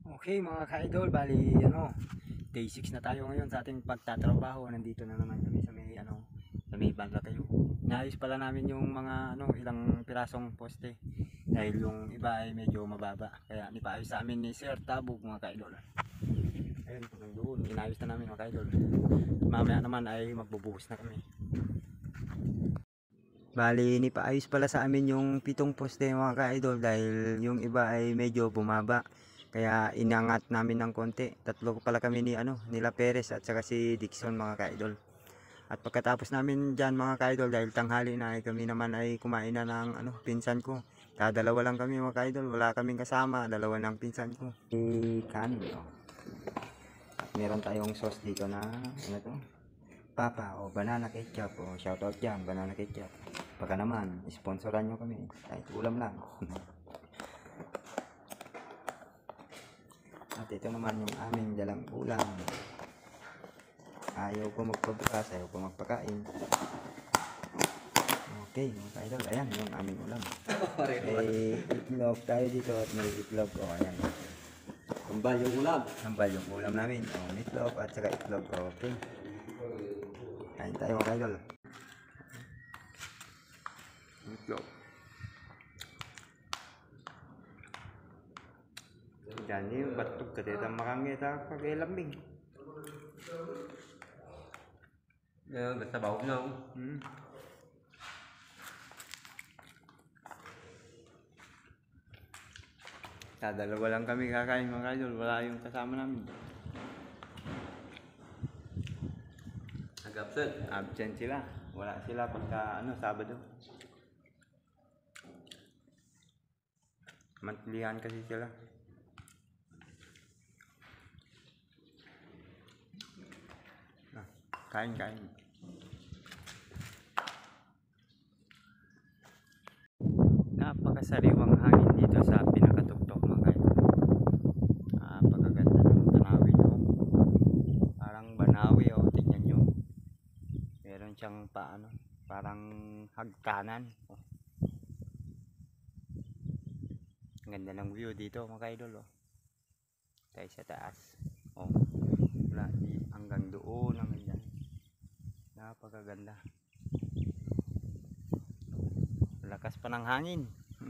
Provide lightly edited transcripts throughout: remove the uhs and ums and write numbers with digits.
Okay mga ka-idol, bali day 6 na tayo ngayon sa ating pagtatrabaho. Nandito na naman kami sa may sa may banda tayo. Naayos pala namin yung mga ilang pirasong poste dahil yung iba ay medyo mababa. Kaya nipaayos sa amin ni Sir Tabog mga ka-idol. Ayun, hanggang doon inayos na namin mga ka-idol. Mamaya naman ay magbubuhos na kami. Bali nipaayos pala sa amin yung 7 poste mga ka-idol dahil yung iba ay medyo bumaba. Kaya inangat namin ng konti. Tatlo pala kami nila Perez at saka si Dixon mga ka-idol. At pagkatapos namin dyan mga ka-idol, dahil tanghali na ay kami naman ay kumain na ng pinsan ko. Dalawa lang kami mga ka-idol, wala kaming kasama, dalawa ng pinsan ko. Kanin At meron tayong sauce dito na Papa o banana ketchup o shoutout dyan, banana ketchup. Baka naman, sponsoran nyo kami, kahit ulam lang. At ito naman yung aming dalang ulam. Ayaw ko magpabukas, ayaw ko magpakain. Okay mga ka-idol, ayan yung aming ulam. May itlog tayo dito at may itlog. Ayan. Tambal yung ulam. Tambal yung ulam namin. Itlog at saka itlog. Okay. Kain tayo mga ka-idol. Itlog. Yan yung batok ka dito makangita pag-ilambing. Basta bawag na ako. Dalawa lang kami kakain mga ka-idol, wala yung kasama namin. Nag-absent. Absent sila. Wala sila pagka Sabado. Mantlihan kasi sila. Kain. Napakasariwang hangin dito sa pinakatuktok mga kaidol. Napakaganda ng tanawin nyo. Parang Banawi tingnan nyo. Meron siyang parang hagkanan. Ang ganda ng view dito mga kaidol. Tayo sa taas. Wala hanggang doon hanggang dyan. Napakaganda. Lakas pa ng hangin.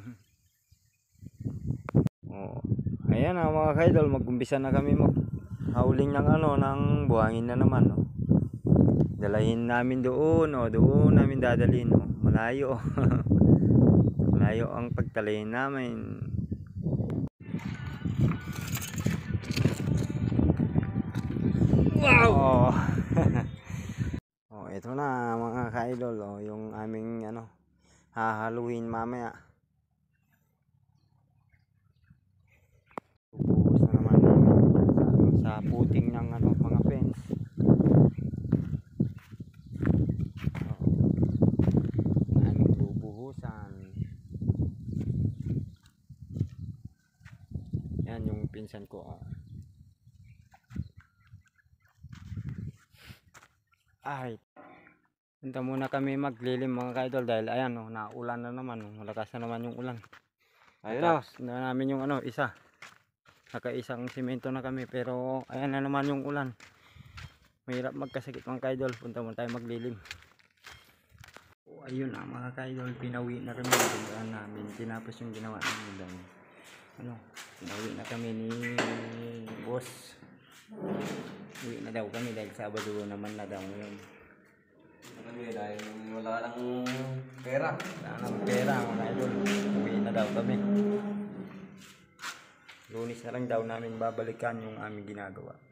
Ayan mga ka-idol, mag-umpisa na kami maghauling ng buhangin na naman. Dalahin namin doon, doon namin dadalhin. Malayo. Malayo ang pagtalahin namin. Wow! Ito na mga ka-idol, yung aming hahaluin mamaya. Bubuhos na naman namin sa puting ng mga fence. Aming bubuhusan. Yan yung pinsan ko. Punta muna kami maglilim mga ka-idol dahil ayan naulan na naman, malakas na naman yung ulan. Ayun na namin yung isa. Nakaisang simento na kami pero ayan na naman yung ulan. Mahirap magkasakit mga ka-idol, punta muna tayo maglilim. Ayun na mga ka-idol, pinawi na kami ng namin. Tinapos yung ginawa namin doon. Pinawi na kami ni boss. Uwi na daw kami dahil Sabado naman na daw ngayon. Dahil wala nang pera. Wala nang pera mga idol. Uwi na daw kami. Lunes na lang daw namin babalikan yung aming ginagawa.